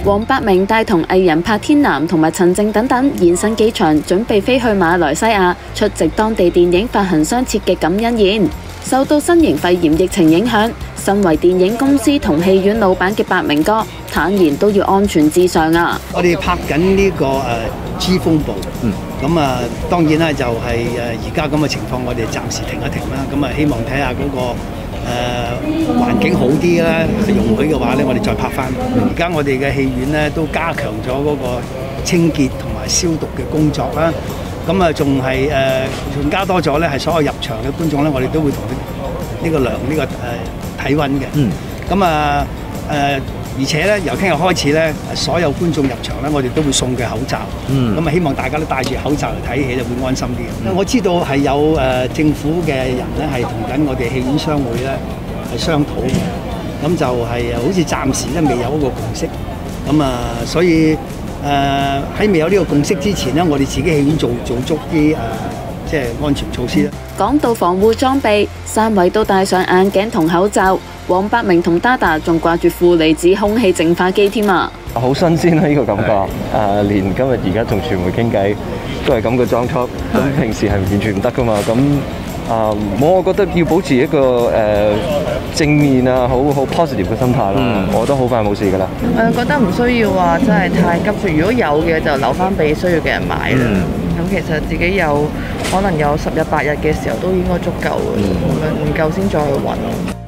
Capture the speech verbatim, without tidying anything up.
黃百鳴帶同藝人柏天男同埋陳靜等等現身機場，準備飛去馬來西亞出席當地電影發行商設嘅感恩宴。受到新型肺炎疫情影響，身為電影公司同戲院老闆嘅百鳴哥坦言都要安全至上啊！ 我哋拍緊呢個誒 G 風暴，咁啊、嗯、當然啦，就係誒而家咁嘅情況，我哋暫時停一停啦。咁啊希望睇下嗰個誒環境好啲啦，容許嘅話咧，我哋再拍翻。而家我哋嘅戲院咧都加強咗嗰個清潔同埋消毒嘅工作啦。咁啊，仲係誒，仲加多咗咧，係所有入場嘅觀眾咧，我哋都會同呢個量呢、呢個誒、呃、體温嘅。嗯。咁啊誒，而且咧，由聽日開始咧，所有觀眾入場咧，我哋都會送嘅口罩。嗯。咁啊，希望大家都戴住口罩嚟睇戲就會安心啲。嗯、我知道係有誒、呃、政府嘅人咧，係同緊我哋戲院商會咧係商討嘅。咁就係好似暫時咧未有一個共識。咁啊，所以。誒喺未有呢個共識之前咧，我哋自己戲院做做足啲誒、呃，即係安全措施啦。 講到防護裝備，三位都戴上眼鏡同口罩，黃百鳴同 Dada 仲掛住負離子空氣淨化機添啊！ 好新鮮啊！呢個感覺，誒、呃、連今日而家同傳媒傾偈都係咁嘅裝束，咁平時係完全唔得噶嘛，咁。啊！我、呃、我覺得要保持一個誒、呃、正面啊，好好 positive 嘅心態咯。嗯、我覺得好快冇事㗎啦。 我覺得唔需要話真係太急住，如果有嘅就留翻俾需要嘅人買啦。咁、嗯、其實自己有可能有十日八日嘅時候都應該足夠嘅，咁樣唔夠先再去揾。